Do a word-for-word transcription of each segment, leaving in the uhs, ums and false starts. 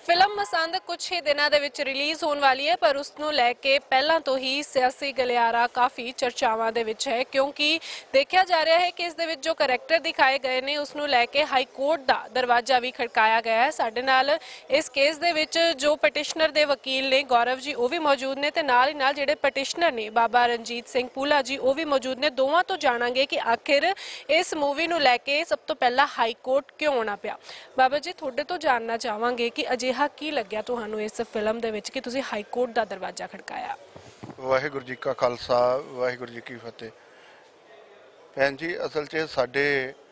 Film Masand कुछ ही दिनों के विच रिलीज़ होने वाली है, पर उसनों लैके पहलों तो ही सियासी गलियारा काफ़ी चर्चावां दे विच है, क्योंकि देखा जा रहा है कि इस दे विच जो करैक्टर दिखाए गए ने उसनों लैके हाई कोर्ट का दरवाजा भी खड़काया गया है। साडे नाल इस केस दे विच जो पटिशनर दे वकील ने गौरव जी वो भी मौजूद ने, ते नाल ही नाल जिहड़े पटिशनर ने बाबा रणजीत सिंह पूला जी वो भी मौजूद ने। दोवां तो जाणांगे कि आखिर इस मूवी नूं लैके सब तो पहला हाई कोर्ट क्यों आना पिया। बाबा जी तुहाडे तो जानना चाहांगे कि अजिहा की लग्या तुहानूं इस फिल्म दे विच कि तुसीं हाई कोर्ट दा दरवाजा खड़काया। वाहिगुरू जी का खालसा वाहिगुरू जी की फतेह। भैन जी असल च साडे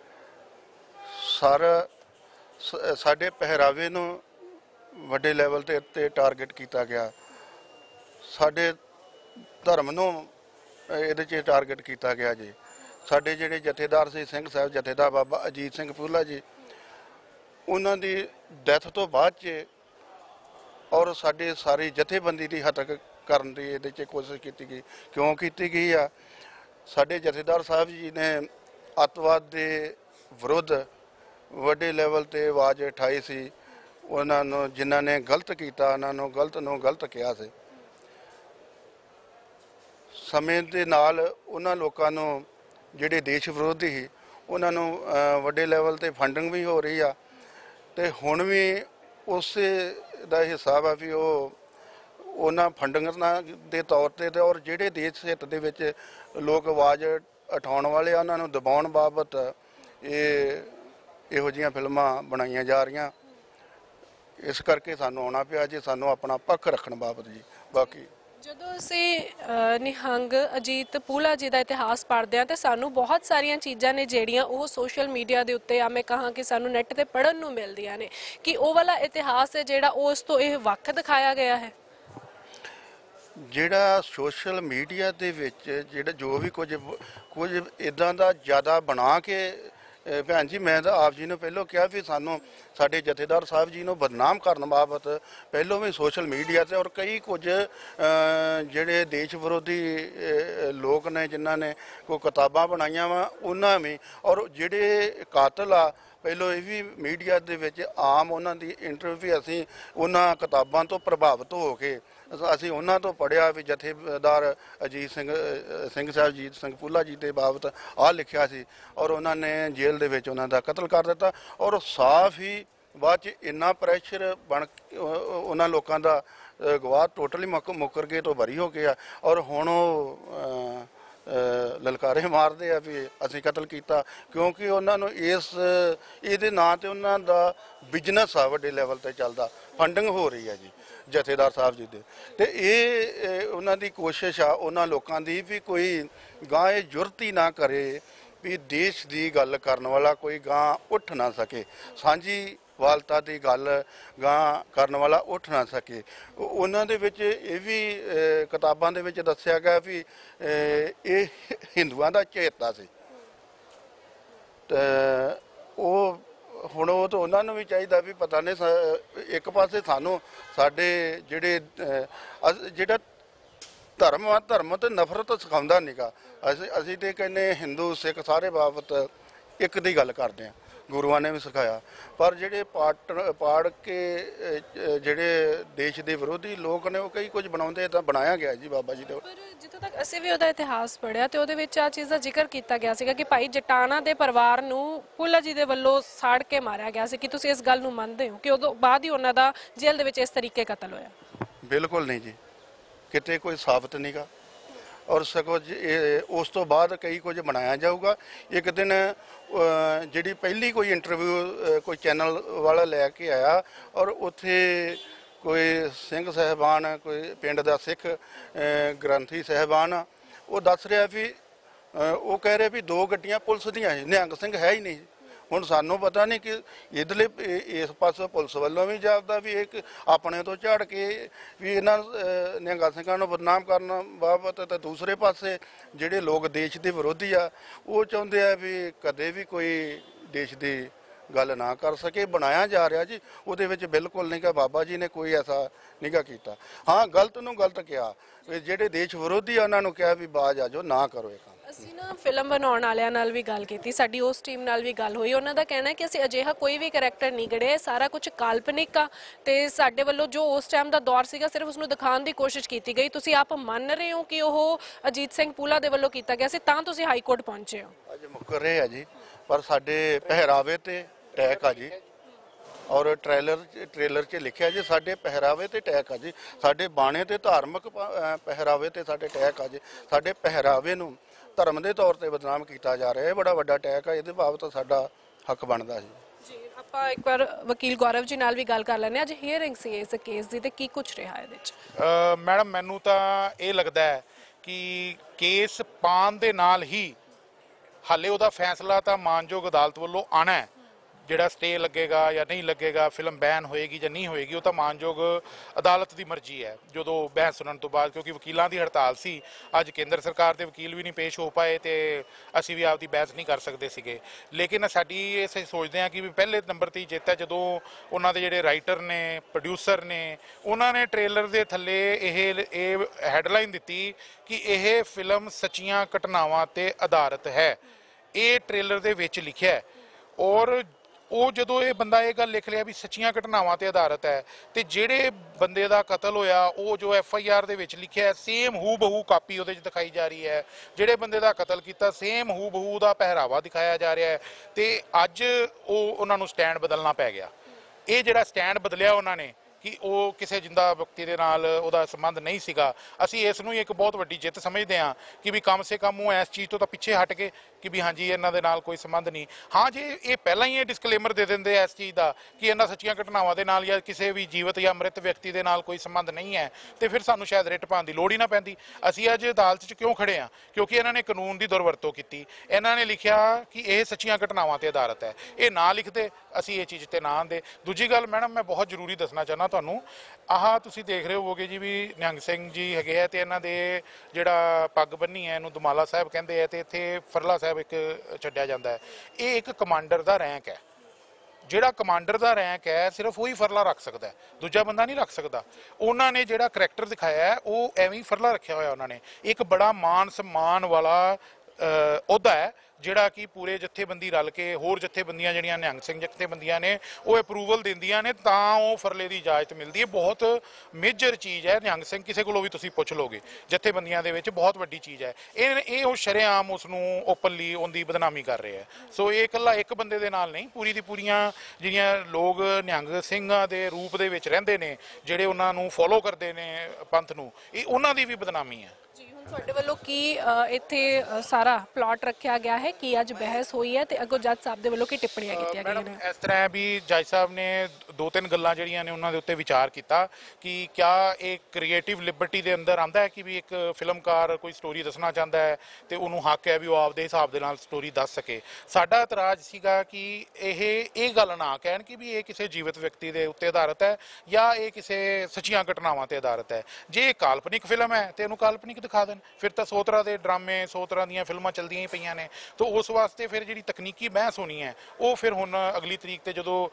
सारा साडे पहरावे नूं वड्डे लैवल ते ते टारगेट किया गया, साडे धर्म नूं इहदे च टारगेट किया गया जी। साडे जिहड़े जथेदार सी सिंह साहब जथेदार बाबा अजीत सिंह पूला जी, उन्हां दी डैथ तो बाद च और साडी सारी जथेबंदी की हत्या करन दी इहदे च कोशिश की गई। क्यों की गई आ? साडे जथेदार साहब जी ने अतवाद के विरुद्ध वड्डे लैवल ते आवाज़ उठाई सी। उन्होंने जिन्हों ने गलत किया उन्होंने गलत नूं गलत कहा सी। समय के नाल उन्हां लोकां नूं जिहड़े देश विरोधी ही उन्होंने वड्डे लैवल ते फंडिंग भी हो रही आ, ते हुण भी उस दा हिस्सा वा भी वो उन्हां फंडिंग के तौर ते और जिहड़े देश हित दे विच लोग आवाज़ उठाउण वाले उन्होंने दबाउण बाबत ये इहो जिहियां फिल्मां बनाईयां जा रहीआं। इस करके सानूं आउणा पिया जी, सानूं अपना पक्ष रखण बाबत जी। बाकी ਜਦੋਂ ਅਸੀਂ ਨਿਹੰਗ ਅਜੀਤ ਪੂਲਾ ਜੀ ਦਾ ਇਤਿਹਾਸ ਪੜ੍ਹਦੇ ਹਾਂ ਤੇ ਸਾਨੂੰ ਬਹੁਤ ਸਾਰੀਆਂ ਚੀਜ਼ਾਂ ਨੇ ਜਿਹੜੀਆਂ ਉਹ ਸੋਸ਼ਲ ਮੀਡੀਆ ਦੇ ਉੱਤੇ ਆ ਮੈਂ ਕਹਾਂ ਕਿ ਸਾਨੂੰ ਨੈੱਟ ਤੇ ਪੜ੍ਹਨ ਨੂੰ ਮਿਲਦੀਆਂ ਨੇ ਕਿ ਉਹ ਵਾਲਾ ਇਤਿਹਾਸ ਹੈ ਜਿਹੜਾ ਉਸ ਤੋਂ ਇਹ ਵੱਖ ਦਿਖਾਇਆ ਗਿਆ ਹੈ। ਜਿਹੜਾ ਸੋਸ਼ਲ ਮੀਡੀਆ ਦੇ ਵਿੱਚ ਜਿਹੜਾ ਜੋ ਵੀ ਕੁਝ ਕੁਝ ਇਦਾਂ ਦਾ ਜ਼ਿਆਦਾ ਬਣਾ ਕੇ ਭੈਣ ਜੀ मैं तो आप जी ने पहलों कहा भी सानू साडे जथेदार साहब जी ने बदनाम करने बाबत पहलों भी सोशल मीडिया से और कई कुछ जिहड़े देश विरोधी लोग ने जिन्हों ने कोई किताबां बनाईयां वा उन्हां भी और जिहड़े कातल आ पहलों ये भी मीडिया दे विच आम उन्हां दी इंटरव्यू भी असीं उन्हां किताबां तो प्रभावित हो के असीं उन्हां तो पढ़िया भी जथेदार अजीत सिंह सिंह साहब अजीत सिंह पूला जी के बाबत आ लिखिया सी और उन्होंने जेल दे विच उन्हां दा कतल कर दिता और साफ ही बाद च इन्ना प्रैशर बन उन्हां लोकां दा गवाह टोटली मुक मुकर गए तो बरी हो गया और हुण ललकारे मारते आ भी असीं कतल किया क्योंकि उन्होंने इस ये नाँ ते उन्हां दा बिजनेस आ वड्डे लैवल ते चलदा, फंडिंग हो रही है जी जथेदार साहब जी दे ते ये उन्हां दी कोशिश आ उन्हां लोकां दी भी कोई गां ये जुरत ही ना करे भी देश की गल करने वाला कोई गां उठ ना सके, सांझी वालता की गल गां करने वाला उठ ना सके। उन्हां दे विच ये भी किताबां दे विच दस्सिया गया भी ये हिंदुआं दा चहेता सी ते ओह हुण ओह तो उन्हां नूं भी चाहिदा भी पता नहीं एक पासे सानूं साडे जिहड़े जिहड़ा धर्म आ धर्म तो नफरत सिखाउंदा नहीं गा। असीं असीं ते कहने हिंदू सिख सारे बाबत एक दी गल करदे आ, गुरुआं ने भी सिखाया पर जिहड़े पाट पाड़ के जिहड़े देश के विरोधी लोग ने कई कुछ बनाउंदे तां बनाया गया जी बाबा जी दे। पर जिੱਥੋਂ तक ਅਸੀਂ ਵੀ ਉਹਦਾ ਇਤਿਹਾਸ ਪੜ੍ਹਿਆ ਤੇ ਉਹਦੇ ਵਿੱਚ ਆ ਚੀਜ਼ ਦਾ ਜ਼ਿਕਰ ਕੀਤਾ ਗਿਆ ਸੀਗਾ ਕਿ ਭਾਈ ਜਟਾਣਾ ਦੇ ਪਰਿਵਾਰ ਨੂੰ ਪੂਲਾ ਜੀ ਦੇ ਵੱਲੋਂ ਸਾੜ ਕੇ ਮਾਰਿਆ ਗਿਆ ਸੀ। ਕਿ ਤੁਸੀਂ ਇਸ ਗੱਲ ਨੂੰ ਮੰਨਦੇ ਹੋ ਕਿ ਉਦੋਂ ਬਾਅਦ ਹੀ ਉਹਨਾਂ ਦਾ ਜੇਲ੍ਹ ਦੇ ਵਿੱਚ ਇਸ ਤਰੀਕੇ ਕਤਲ ਹੋਇਆ? बिल्कुल नहीं जी, किते कोई साबित नहीं गा और सगों उस तो बाद कई कुछ बनाया जाऊगा। एक दिन जिहड़ी पहली कोई इंटरव्यू कोई चैनल वाला लैके आया और उत्थे कोई सिंह साहबान कोई पिंड दा सिख ग्रंथी साहबान वो दस रहा भी वो कह रहे भी दो गड्डियां पुलिस दियां निहंग सिंह है ही नहीं। हुण सानूं पता नहीं कि इधरले इस पासों पुलिस वालों भी जापदा भी एक अपने तो झड़ के भी इन्हां निहंगा सिंघां नूं बदनाम करन बाबत ते दूसरे पासे जिहड़े लोग देश के विरोधी आ वो चाहुंदे आ भी कदे भी कोई देश की ਗੱਲ ਨਾ ਕਰ ਸਕੇ। ਬਣਾਇਆ ਜਾ ਰਿਹਾ ਜੀ, ਉਹਦੇ ਵਿੱਚ ਬਿਲਕੁਲ ਨਹੀਂ ਗਾ, ਬਾਬਾ ਜੀ ਨੇ ਕੋਈ ਐਸਾ ਨਿਗਾ ਕੀਤਾ। ਹਾਂ, ਗਲਤ ਨੂੰ ਗਲਤ ਕਿਹਾ, ਜਿਹੜੇ ਦੇਸ਼ ਵਿਰੋਧੀ ਆ ਉਹਨਾਂ ਨੂੰ ਕਿਹਾ ਵੀ ਬਾਜ ਆ ਜਾਓ, ਨਾ ਕਰੋ ਇਹ ਕੰਮ। ਅਸੀਂ ਨਾ ਫਿਲਮ ਬਣਾਉਣ ਵਾਲਿਆਂ ਨਾਲ ਵੀ ਗੱਲ ਕੀਤੀ, ਸਾਡੀ ਉਸ ਟੀਮ ਨਾਲ ਵੀ ਗੱਲ ਹੋਈ। ਉਹਨਾਂ ਦਾ ਕਹਿਣਾ ਹੈ ਕਿ ਅਸੀਂ ਅਜਿਹਾ ਕੋਈ ਵੀ ਕਰੈਕਟਰ ਨਹੀਂ ਗੜਿਆ, ਸਾਰਾ ਕੁਝ ਕਾਲਪਨਿਕ ਆ ਤੇ ਸਾਡੇ ਵੱਲੋਂ ਜੋ ਉਸ ਟਾਈਮ ਦਾ ਦੌਰ ਸੀਗਾ ਸਿਰਫ ਉਸ ਨੂੰ ਦਿਖਾਉਣ ਦੀ ਕੋਸ਼ਿਸ਼ ਕੀਤੀ ਗਈ। ਤੁਸੀਂ ਆਪ ਮੰਨ ਰਹੇ ਹੋ ਕਿ ਉਹ ਅਜੀਤ ਸਿੰਘ ਪੂਲਾ ਦੇ ਵੱਲੋਂ ਕੀਤਾ ਗਿਆ ਸੀ, ਤਾਂ ਤੁਸੀਂ ਹਾਈ ਕੋਰਟ ਪਹੁੰਚੇ ਹੋ? ਅੱਜ ਮੁੱਕਰ ਰਹੇ ਆ ਜੀ, ਪਰ ਸਾਡੇ ਪਹਿਰਾਵੇ ਤੇ ਟੈਕ ਆ ਜੀ, ਔਰ ਟ੍ਰੇਲਰ ਟ੍ਰੇਲਰ 'ਚ ਲਿਖਿਆ ਜੀ ਸਾਡੇ ਪਹਿਰਾਵੇ ਤੇ ਟੈਕ ਆ ਜੀ, ਸਾਡੇ ਬਾਣੇ ਤੇ ਧਾਰਮਿਕ ਪਹਿਰਾਵੇ ਤੇ ਸਾਡੇ ਟੈਕ ਆ ਜੀ। ਸਾਡੇ ਪਹਿਰਾਵੇ ਨੂੰ ਧਰਮ ਦੇ ਤੌਰ ਤੇ ਬਦਨਾਮ ਕੀਤਾ ਜਾ ਰਿਹਾ, ਇਹ ਬੜਾ ਵੱਡਾ ਅਟੈਕ ਆ, ਇਹਦੇ ਬਾਬਤ ਸਾਡਾ ਹੱਕ ਬਣਦਾ ਜੀ। ਜੀ, ਆਪਾਂ ਇੱਕ ਵਾਰ ਵਕੀਲ ਗੌਰਵ ਜੀ ਨਾਲ ਵੀ ਗੱਲ ਕਰ ਲੈਂਦੇ ਹਾਂ। ਅੱਜ ਹੀਅਰਿੰਗ ਸੀ ਇਸ ਕੇਸ ਦੀ, ਤੇ ਕੀ ਕੁਝ ਰਿਹਾ ਇਹਦੇ ਵਿੱਚ? ਮੈਡਮ, ਮੈਨੂੰ ਤਾਂ ਇਹ ਲੱਗਦਾ ਹੈ ਕਿ ਕੇਸ ਪਾਉਣ ਦੇ ਨਾਲ ਹੀ ਹਾਲੇ ਉਹਦਾ ਫੈਸਲਾ ਤਾਂ ਮਾਨਯੋਗ ਅਦਾਲਤ ਵੱਲੋਂ ਆਉਣਾ ਹੈ, ਜਿਹੜਾ ਸਟੇ ਲੱਗੇਗਾ ਜਾਂ ਨਹੀਂ ਲੱਗੇਗਾ, ਫਿਲਮ ਬੈਨ ਹੋਏਗੀ ਜਾਂ ਨਹੀਂ ਹੋਏਗੀ, ਉਹ ਤਾਂ ਮਾਨਯੋਗ ਅਦਾਲਤ ਦੀ ਮਰਜ਼ੀ ਹੈ ਜਦੋਂ ਬਹਿਸ ਸੁਣਨ ਤੋਂ ਬਾਅਦ। ਕਿਉਂਕਿ ਵਕੀਲਾਂ ਦੀ ਹੜਤਾਲ ਸੀ, ਅੱਜ ਕੇਂਦਰ ਸਰਕਾਰ ਦੇ ਵਕੀਲ ਵੀ ਨਹੀਂ ਪੇਸ਼ ਹੋ ਪਾਏ ਤੇ ਅਸੀਂ ਵੀ ਆਪਦੀ ਬਹਿਸ ਨਹੀਂ ਕਰ ਸਕਦੇ ਸੀਗੇ। ਲੇਕਿਨ ਸਾਡੀ ਅਸੀਂ ਸੋਚਦੇ ਹਾਂ ਕਿ ਵੀ ਪਹਿਲੇ ਨੰਬਰ 'ਤੇ ਹੀ ਜਿੱਤ ਹੈ ਜਦੋਂ ਉਹਨਾਂ ਦੇ ਜਿਹੜੇ ਰਾਈਟਰ ਨੇ, ਪ੍ਰੋਡਿਊਸਰ ਨੇ, ਉਹਨਾਂ ਨੇ ਟ੍ਰੇਲਰ ਦੇ ਥੱਲੇ ਇਹ ਇਹ ਹੈਡਲਾਈਨ ਦਿੱਤੀ ਕਿ ਇਹ ਫਿਲਮ ਸੱਚੀਆਂ ਘਟਨਾਵਾਂ 'ਤੇ ਆਧਾਰਿਤ ਹੈ। ਇਹ ਟ੍ਰੇਲਰ ਦੇ ਵਿੱਚ ਲਿਖਿਆ ਹੈ, ਔਰ ਉਹ ਜਦੋਂ ਇਹ ਬੰਦਾ ਇਹ ਗੱਲ ਲਿਖ ਲਿਆ ਵੀ ਸੱਚੀਆਂ ਘਟਨਾਵਾਂ ਤੇ ਆਧਾਰਿਤ ਹੈ, ਤੇ ਜਿਹੜੇ ਬੰਦੇ ਦਾ ਕਤਲ ਹੋਇਆ ਉਹ ਜੋ ਐਫ ਆਈ ਆਰ ਦੇ ਵਿੱਚ ਲਿਖਿਆ ਹੈ ਸੇਮ ਹੂ ਬਹੂ ਕਾਪੀ ਉਹਦੇ 'ਚ ਦਿਖਾਈ ਜਾ ਰਹੀ ਹੈ। ਜਿਹੜੇ ਬੰਦੇ ਦਾ ਕਤਲ ਕੀਤਾ ਸੇਮ ਹੂ ਬਹੂ ਦਾ ਪਹਿਰਾਵਾ ਦਿਖਾਇਆ ਜਾ ਰਿਹਾ ਹੈ, ਤੇ ਅੱਜ ਉਹ ਉਹਨਾਂ ਨੂੰ ਸਟੈਂਡ ਬਦਲਣਾ ਪੈ ਗਿਆ। ਇਹ ਜਿਹੜਾ ਸਟੈਂਡ ਬਦਲਿਆ ਉਹਨਾਂ ਨੇ ਕਿ ਉਹ ਕਿਸੇ ਜਿੰਦਾ ਵਿਅਕਤੀ ਦੇ ਨਾਲ ਉਹਦਾ ਸੰਬੰਧ ਨਹੀਂ ਸੀਗਾ, ਅਸੀਂ ਇਸ ਨੂੰ ਹੀ ਇੱਕ ਬਹੁਤ ਵੱਡੀ ਜਿੱਤ ਸਮਝਦੇ ਹਾਂ ਕਿ ਵੀ ਕਮ ਸੇ ਕਮ ਉਹ ਇਸ ਚੀਜ਼ ਤੋਂ ਤਾਂ ਪਿੱਛੇ ਹਟ ਗਏ ਕਿ ਵੀ ਹਾਂਜੀ ਇਹਨਾਂ ਦੇ ਨਾਲ ਕੋਈ ਸੰਬੰਧ ਨਹੀਂ। ਹਾਂ, ਜੇ ਇਹ ਪਹਿਲਾਂ ਹੀ ਇਹ ਡਿਸਕਲੇਮਰ ਦੇ ਦਿੰਦੇ ਇਸ ਚੀਜ਼ ਦਾ ਕਿ ਇਹਨਾਂ ਸੱਚੀਆਂ ਘਟਨਾਵਾਂ ਦੇ ਨਾਲ ਜਾਂ ਕਿਸੇ ਵੀ ਜੀਵਤ ਜਾਂ ਮ੍ਰਿਤ ਵਿਅਕਤੀ ਦੇ ਨਾਲ ਕੋਈ ਸੰਬੰਧ ਨਹੀਂ ਹੈ, ਤੇ ਫਿਰ ਸਾਨੂੰ ਸ਼ਾਇਦ ਰਿਟ ਪਾਉਣ ਦੀ ਲੋੜ ਹੀ ਨਾ ਪੈਂਦੀ। ਅਸੀਂ ਅੱਜ ਅਦਾਲਤ 'ਚ ਕਿਉਂ ਖੜੇ ਹਾਂ? ਕਿਉਂਕਿ ਇਹਨਾਂ ਨੇ ਕਾਨੂੰਨ ਦੀ ਦੁਰਵਰਤੋਂ ਕੀਤੀ। ਇਹਨਾਂ ਨੇ ਲਿਖਿਆ ਕਿ ਇਹ ਸੱਚੀਆਂ ਘਟਨਾਵਾਂ 'ਤੇ ਆਧਾਰਿਤ ਹੈ, ਇਹ ਨਾ ਲਿਖਦੇ ਅਸੀਂ ਇਹ ਚੀਜ਼ 'ਤੇ ਨਾ ਆਉਂਦੇ। ਦੂਜੀ ਗੱਲ ਮੈਡਮ, ਮੈਂ ਬਹੁਤ ਜ਼ਰੂਰੀ ਦੱਸਣਾ ਚਾਹੁੰਦਾ ਤੁਹਾਨੂੰ, ਆਹ ਤੁਸੀਂ ਦੇਖ ਰਹੇ ਹੋਵੋਗੇ ਜੀ ਵੀ ਨਿਹੰਗ ਸਿੰਘ ਜੀ ਹੈਗੇ ਆ, ਤੇ ਇਹਨਾਂ ਦੇ ਜਿਹੜਾ ਪੱਗ ਬੰਨੀ ਹੈ ਇਹਨੂੰ ਦੁਮਾਲਾ ਸਾਹਿਬ ਕਹਿੰਦੇ ਆ, ਤੇ ਇੱਥੇ ਫਰਲਾ ਸਾਹਿਬ ਇੱਕ ਛੱਡਿਆ ਜਾਂਦਾ ਹੈ। ਇਹ ਇੱਕ ਕਮਾਂਡਰ ਦਾ ਰੈਂਕ ਹੈ। ਜਿਹੜਾ ਕਮਾਂਡਰ ਦਾ ਰੈਂਕ ਹੈ ਸਿਰਫ ਉਹੀ ਫਰਲਾ ਰੱਖ ਸਕਦਾ ਹੈ, ਦੂਜਾ ਬੰਦਾ ਨਹੀਂ ਰੱਖ ਸਕਦਾ। ਉਹਨਾਂ ਨੇ ਜਿਹੜਾ ਕਰੈਕਟਰ ਦਿਖਾਇਆ ਹੈ ਉਹ ਐਵੇਂ ਹੀ ਫਰਲਾ ਰੱਖਿਆ ਹੋਇਆ। ਉਹਨਾਂ ਨੇ ਇੱਕ ਬੜਾ ਮਾਨ ਸਨਮਾਨ ਵਾਲਾ ਅਹੁਦਾ ਹੈ ਜਿਹੜਾ ਕਿ ਪੂਰੇ ਜਥੇਬੰਦੀ ਰਲ ਕੇ, ਹੋਰ ਜਥੇਬੰਦੀਆਂ ਜਿਹੜੀਆਂ ਨਿਹੰਗ ਸਿੰਘ ਜਥੇਬੰਦੀਆਂ ਨੇ ਉਹ ਅਪਰੂਵਲ ਦਿੰਦੀਆਂ ਨੇ ਤਾਂ ਉਹ ਫਰਲੇ ਦੀ ਇਜਾਜ਼ਤ ਮਿਲਦੀ ਹੈ। ਬਹੁਤ ਮੇਜਰ ਚੀਜ਼ ਹੈ। ਨਿਹੰਗ ਸਿੰਘ ਕਿਸੇ ਕੋਲੋਂ ਵੀ ਤੁਸੀਂ ਪੁੱਛ ਲਓਗੇ, ਜਥੇਬੰਦੀਆਂ ਦੇ ਵਿੱਚ ਬਹੁਤ ਵੱਡੀ ਚੀਜ਼ ਹੈ। ਇਹ ਇਹ ਉਹ ਸ਼ਰੇਆਮ ਉਸ ਨੂੰ ਓਪਨਲੀ ਉਹਦੀ ਬਦਨਾਮੀ ਕਰ ਰਹੇ ਹੈ। ਸੋ ਇਹ ਇਕੱਲਾ ਇੱਕ ਬੰਦੇ ਦੇ ਨਾਲ ਨਹੀਂ, ਪੂਰੀ ਦੀ ਪੂਰੀਆਂ ਜਿਹੜੀਆਂ ਲੋਕ ਨਿਹੰਗ ਸਿੰਘਾਂ ਦੇ ਰੂਪ ਦੇ ਵਿੱਚ ਰਹਿੰਦੇ ਨੇ, ਜਿਹੜੇ ਉਹਨਾਂ ਨੂੰ ਫੋਲੋ ਕਰਦੇ ਨੇ ਪੰਥ ਨੂੰ, ਇਹ ਉਹਨਾਂ ਦੀ ਵੀ ਬਦਨਾਮੀ ਹੈ। ਤੁਹਾਡੇ ਵੱਲੋਂ ਕੀ ਇੱਥੇ ਸਾਰਾ ਪਲਾਟ ਰੱਖਿਆ ਗਿਆ ਹੈ ਕਿ ਅੱਜ ਬਹਿਸ ਹੋਈ ਹੈ ਤੇ ਅੱਗੋਂ ਜੱਜ ਸਾਹਿਬ ਦੇ ਵੱਲੋਂ ਕੀ ਟਿੱਪਣੀਆਂ ਕੀਤੀਆਂ ਗਈਆਂ ਨੇ? ਇਸ ਤਰ੍ਹਾਂ ਵੀ ਜੱਜ ਸਾਹਿਬ ਨੇ ਦੋ ਤਿੰਨ ਗੱਲਾਂ ਜਿਹੜੀਆਂ ਨੇ ਉਹਨਾਂ ਦੇ ਉੱਤੇ ਵਿਚਾਰ ਕੀਤਾ ਕਿ ਕਿਆ ਇਹ ਕ੍ਰੀਏਟਿਵ ਲਿਬਰਟੀ ਦੇ ਅੰਦਰ ਆਉਂਦਾ ਹੈ ਕਿ ਵੀ ਇੱਕ ਫਿਲਮਕਾਰ ਕੋਈ ਸਟੋਰੀ ਦੱਸਣਾ ਚਾਹੁੰਦਾ ਹੈ ਤੇ ਉਹਨੂੰ ਹੱਕ ਹੈ ਵੀ ਉਹ ਆਪਦੇ ਹਿਸਾਬ ਦੇ ਨਾਲ ਸਟੋਰੀ ਦੱਸ ਸਕੇ। ਸਾਡਾ ਇਤਰਾਜ਼ ਸੀਗਾ ਕਿ ਇਹ ਇਹ ਗੱਲ ਨਾ ਕਹਿਣ ਕਿ ਵੀ ਇਹ ਕਿਸੇ ਜੀਵਤ ਵਿਅਕਤੀ ਦੇ ਉੱਤੇ ਆਧਾਰਿਤ ਹੈ ਜਾਂ ਇਹ ਕਿਸੇ ਸੱਚੀਆਂ ਘਟਨਾਵਾਂ ਤੇ ਆਧਾਰਿਤ ਹੈ। ਜੇ ਇਹ ਕਾਲਪਨਿਕ ਫਿਲਮ ਹੈ ਤੇ ਇਹਨੂੰ ਕਾਲਪਨਿਕ ਦਿਖਾ ਦੇਣ, ਫਿਰ ਤਾਂ ਸੌ ਤਰ੍ਹਾਂ ਦੇ ਡਰਾਮੇ, ਸੌ ਤਰ੍ਹਾਂ ਦੀਆਂ ਫਿਲਮਾਂ ਚੱਲਦੀਆਂ ਹੀ ਪਈਆਂ ਨੇ। ਤਾਂ ਉਸ ਵਾਸਤੇ ਫਿਰ ਜਿਹੜੀ ਤਕਨੀਕੀ ਬਹਿਸ ਹੋਣੀ ਹੈ ਉਹ ਫਿਰ ਹੁਣ ਅਗਲੀ ਤਰੀਕ ਤੇ ਜਦੋਂ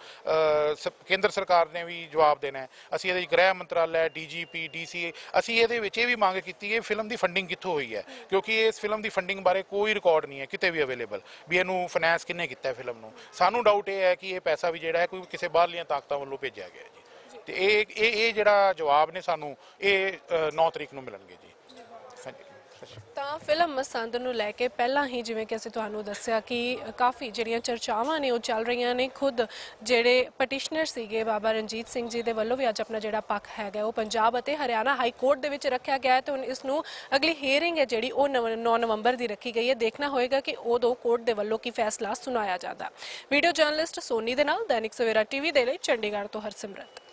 ਕੇਂਦਰ ਸਰਕਾਰ ਨੇ ਵੀ ਜਵਾਬ ਦੇਣਾ ਹੈ, ਅਸੀਂ ਇਹਦੇ ਗ੍ਰਹਿ ਮੰਤਰਾਲਾ, ਡੀ ਜੀ ਪੀ, ਡੀ ਸੀ, ਅਸੀਂ ਇਹਦੇ ਵਿੱਚ ਇਹ ਵੀ ਮੰਗ ਕੀਤੀ ਹੈ ਫਿਲਮ ਦੀ ਫੰਡਿੰਗ ਕਿੱਥੋਂ ਹੋਈ ਹੈ, ਕਿਉਂਕਿ ਇਸ ਫਿਲਮ ਦੀ ਫੰਡਿੰਗ ਬਾਰੇ ਕੋਈ ਰਿਕਾਰਡ ਨਹੀਂ ਹੈ ਕਿਤੇ ਵੀ ਅਵੇਲੇਬਲ ਵੀ ਇਹਨੂੰ ਫਾਈਨੈਂਸ ਕਿੰਨੇ ਕੀਤਾ ਫਿਲਮ ਨੂੰ। ਸਾਨੂੰ ਡਾਊਟ ਇਹ ਹੈ ਕਿ ਇਹ ਪੈਸਾ ਵੀ ਜਿਹੜਾ ਹੈ ਕੋਈ ਕਿਸੇ ਬਾਹਰਲੀਆਂ ਤਾਕਤਾਂ ਵੱਲੋਂ ਭੇਜਿਆ ਗਿਆ ਜੀ। ਤੇ ਇਹ ਇਹ ਇਹ ਜਿਹੜਾ ਜਵਾਬ ਨੇ ਸਾਨੂੰ ਇਹ ਨੌ ਤਰੀਕ ਨੂੰ ਮਿਲਣਗੇ ਜੀ। ਤਾਂ ਫਿਲਮ ਮਸੰਦ ਨੂੰ ਲੈ ਕੇ ਪਹਿਲਾਂ ਹੀ ਜਿਵੇਂ ਕਿ ਅਸੀਂ ਤੁਹਾਨੂੰ ਦੱਸਿਆ ਕਿ ਕਾਫੀ ਜਿਹੜੀਆਂ ਚਰਚਾਵਾਂ ਨੇ ਉਹ ਚੱਲ ਰਹੀਆਂ ਨੇ। ਖੁਦ ਜਿਹੜੇ ਪਟੀਸ਼ਨਰ ਸੀਗੇ ਬਾਬਾ ਰਣਜੀਤ ਸਿੰਘ ਜੀ ਦੇ ਵੱਲੋਂ ਵੀ ਅੱਜ ਆਪਣਾ ਜਿਹੜਾ ਪੱਖ ਹੈਗਾ ਉਹ ਪੰਜਾਬ ਅਤੇ ਹਰਿਆਣਾ ਹਾਈ ਕੋਰਟ ਦੇ ਵਿੱਚ ਰੱਖਿਆ ਗਿਆ ਹੈ ਤੇ ਹੁਣ ਇਸ ਨੂੰ ਅਗਲੀ ਹੀਅਰਿੰਗ ਹੈ ਜਿਹੜੀ ਉਹ ਨੌ ਨਵੰਬਰ ਦੀ ਰੱਖੀ ਗਈ ਹੈ। ਦੇਖਣਾ ਹੋਏਗਾ ਕਿ ਉਦੋਂ ਕੋਰਟ ਦੇ ਵੱਲੋਂ ਕੀ ਫੈਸਲਾ ਸੁਣਾਇਆ ਜਾਂਦਾ। ਵੀਡੀਓ ਜਰਨਲਿਸਟ ਸੋਨੀ ਦੇ ਨਾਲ ਦੈਨਿਕ ਸਵੇਰਾ ਟੀਵੀ ਦੇ ਲਈ ਚੰਡੀਗੜ੍ਹ ਤੋਂ ਹਰਸਿਮਰਤ।